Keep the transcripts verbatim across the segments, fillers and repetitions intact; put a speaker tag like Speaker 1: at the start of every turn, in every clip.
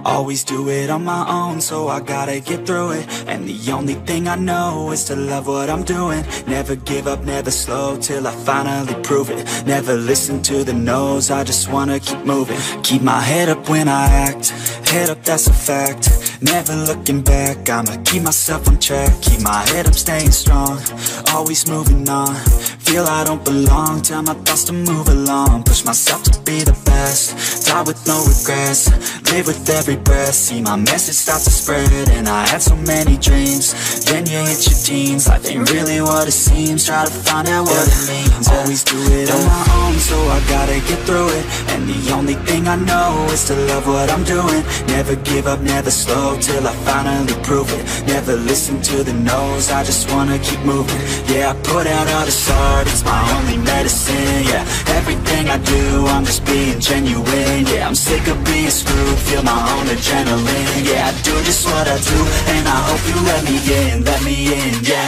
Speaker 1: Always do it on my own, so I gotta get through it. And the only thing I know is to love what I'm doing. Never give up, never slow, till I finally prove it. Never listen to the no's, I just wanna keep moving. Keep my head up when I act, head up, that's a fact. Never looking back, I'ma keep myself on track. Keep my head up, staying strong, always moving on. Feel I don't belong, tell my thoughts to move along. Push myself to be the best, die with no regrets. Live with every breath, see my message start to spread. And I had so many dreams, then you hit your teens. Life ain't really what it seems, try to find out what it means. Always do it on my own, so I gotta get through it. And the only thing I know is to love what I'm doing. Never give up, never slow, till I finally prove it. Never listen to the no's, I just wanna keep moving. Yeah, I put out all this art, it's my only medicine. Yeah, everything I do, I'm just being genuine. Yeah, I'm sick of being screwed, feel my own adrenaline. Yeah, I do just what I do, and I hope you let me in, let me in, yeah.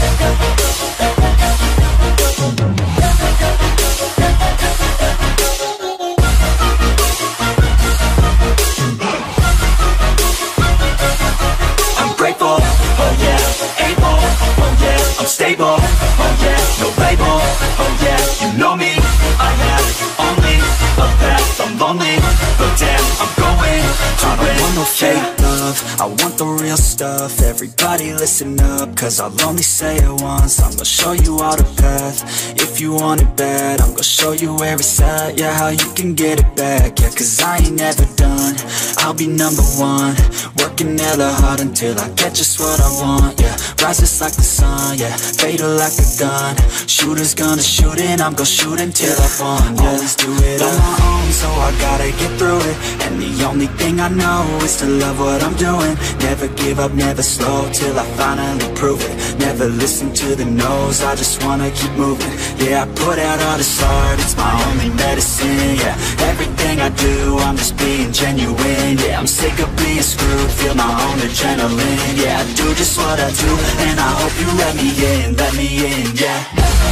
Speaker 1: I'm grateful, oh yeah, able, oh yeah, I'm stable, oh yeah, no label, oh yeah, you know me, I have only a path, I'm lonely, but damn, I'm going to I don't want no fake love, I want the real stuff. Everybody listen up, cause I'll only say it once. I'm gonna show you all the path, if you want it bad. I'm gonna show you where it's at, yeah, how you can get it back. Yeah, cause I ain't never done, I'll be number one. Working hella hard until I get just what I want, yeah. Rises like the sun, yeah, fatal like a gun. Shooters gonna shoot and I'm gonna shoot until I won, yeah. Always do it on my own, so I gotta get through it. And the only thing I know is to love what I'm doing. Never give up, never slow, till I finally prove it. Never listen to the no's, I just wanna keep moving. Yeah, I put out all this art, it's my only medicine. Yeah, everything I do, I'm just being genuine. Yeah, I'm sick of being screwed, feel my own adrenaline. Yeah, I do just what I do, and I hope you let me in, let me in, yeah.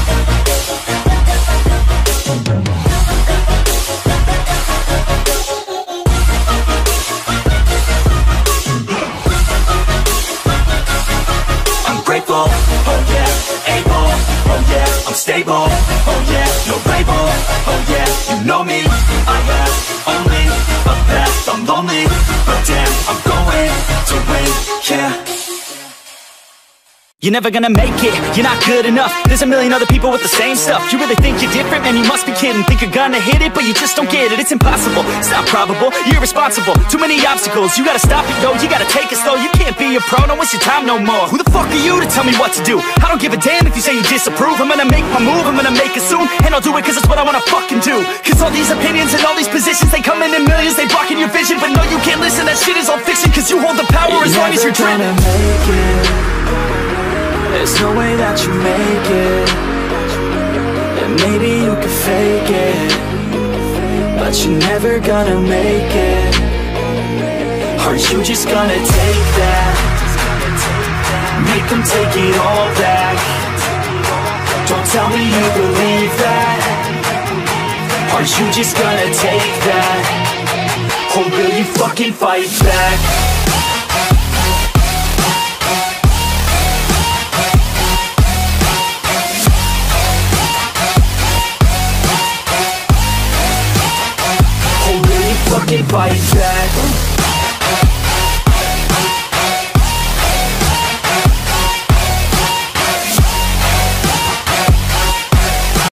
Speaker 1: Grateful, oh yeah, able, oh yeah, I'm stable, oh yeah, no label, oh yeah, you know me, I have only a path, I'm lonely, but damn, I'm going to win, yeah. You're never gonna make it, you're not good enough. There's a million other people with the same stuff. You really think you're different? Man, you must be kidding. Think you're gonna hit it, but you just don't get it. It's impossible, it's not probable, you're irresponsible. Too many obstacles, you gotta stop it, yo. You gotta take it slow, you can't be a pro. Don't waste your time no more. Who the fuck are you to tell me what to do? I don't give a damn if you say you disapprove. I'm gonna make my move, I'm gonna make it soon. And I'll do it cause it's what I wanna fucking do. Cause all these opinions and all these positions, they come in in millions, they blocking your vision. But no, you can't listen, that shit is all fiction. Cause you hold the power you're as long as you're dreaming. There's no way that you make it, and maybe you can fake it, but you're never gonna make it. Are you just gonna take that? Make them take it all back. Don't tell me you believe that. Are you just gonna take that? Or will you fucking fight back? Fucking fight back.